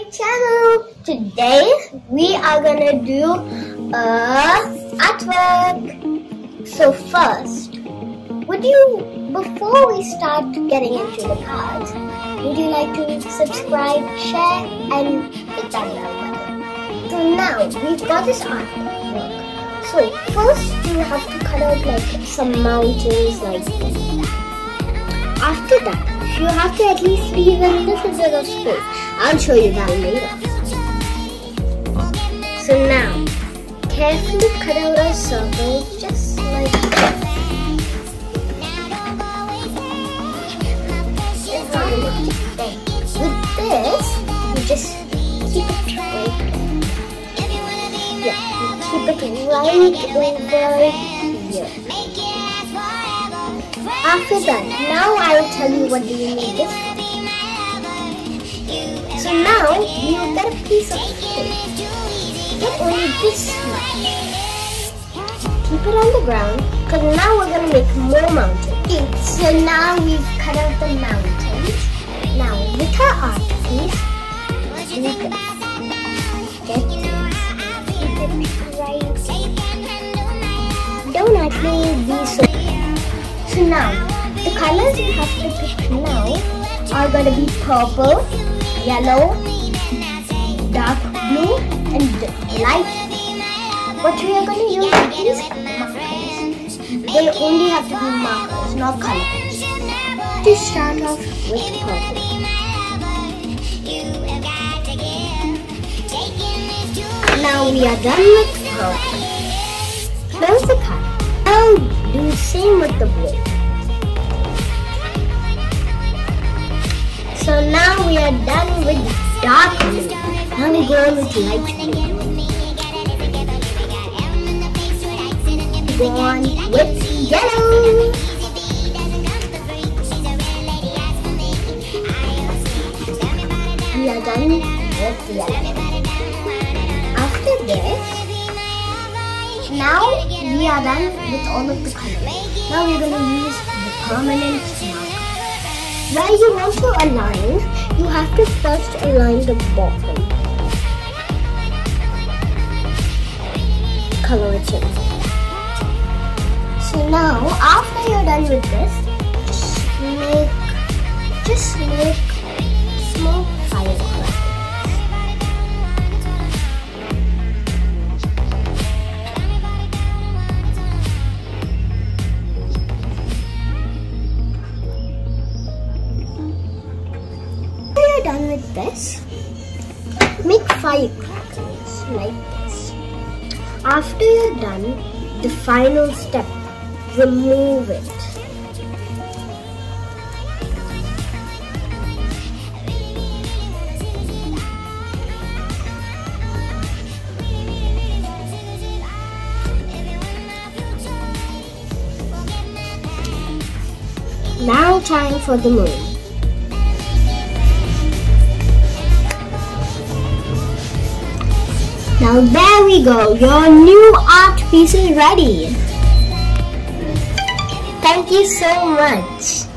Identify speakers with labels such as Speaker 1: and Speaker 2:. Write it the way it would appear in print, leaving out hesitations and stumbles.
Speaker 1: channel. Today we are gonna do artwork. So first, before we start getting into the cards, would you like to subscribe, share and hit that bell button? So now we've got this artwork. So first you have to cut out like some mountains like this. After that, you have to at least leave a little bit of space. I'll show you that later. So now, carefully cut out a circle just like this. With this, you just keep it right there. Yeah, you keep it right over here. After that, now I will tell you what do you need this for. So now you get a piece of tape. Get only this much. Keep it on the ground because now we're going to make more mountains. Okay, so now we've cut out the mountains. Now with our art piece, do this. Get this. Keep it right. Don't actually be so. So now, the colors you have to pick now are going to be purple, yellow, dark blue and light blue. What we are going to use are these markers. They only have to be markers, not colors. To start off with purple. Now we are done with purple. Close the card. Now do the same with the blue. So now we are done with dark blue. Now we go on with light blue. Go on with yellow. We are done with yellow. After this, now we are done with all of the colors. Now we are going to use the permanent marker. Where you want to align, you have to first align the bottom. Color it in. So now, after you're done with this, just make small firecrackers. Done with this, make firecrackers like this. After you're done, the final step, remove it. Now time for the moon. Now there we go, your new art piece is ready. Thank you so much.